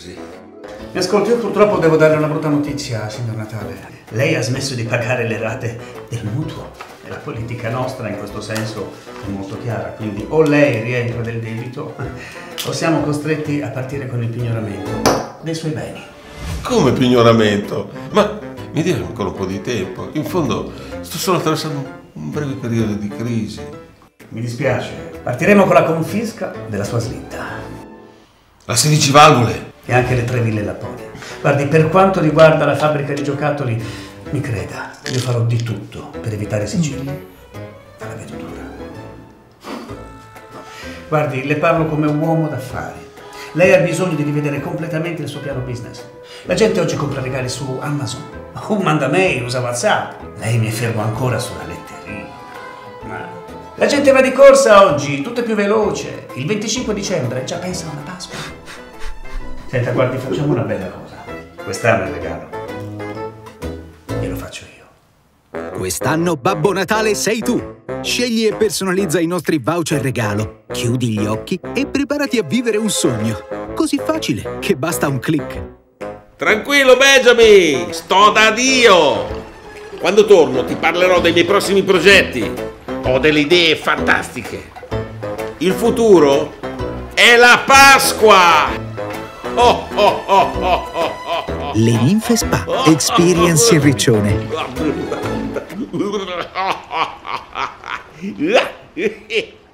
così. Mi ascolti, io purtroppo devo dare una brutta notizia, signor Natale. Lei ha smesso di pagare le rate del mutuo e la politica nostra in questo senso è molto chiara, quindi o lei rientra del debito o siamo costretti a partire con il pignoramento dei suoi beni. Come pignoramento? Ma mi dia ancora un po' di tempo. In fondo sto solo attraversando un breve periodo di crisi. Mi dispiace, partiremo con la confisca della sua slitta. La 16 valvole! E anche le 3 ville Lapponia. Guardi, per quanto riguarda la fabbrica di giocattoli, mi creda, io farò di tutto per evitare sigilli. Ma la vedo dura. Guardi, le parlo come un uomo d'affari. Lei ha bisogno di rivedere completamente il suo piano business. La gente oggi compra regali su Amazon, manda mail, usa WhatsApp. Lei mi è fermo ancora sulla letterina. Ma la gente va di corsa oggi, tutto è più veloce. Il 25 dicembre già pensano alla Pasqua. Senta, guardi, facciamo una bella cosa. Quest'anno il regalo glielo faccio io. Quest'anno Babbo Natale sei tu. Scegli e personalizza i nostri voucher regalo. Chiudi gli occhi e preparati a vivere un sogno. Così facile che basta un click. Tranquillo Benjamin, sto da Dio! Quando torno ti parlerò dei miei prossimi progetti. Ho delle idee fantastiche. Il futuro è la Pasqua! Oh, oh, oh, oh, oh, oh. Le Ninfe Spa Experience in Riccione. Oh,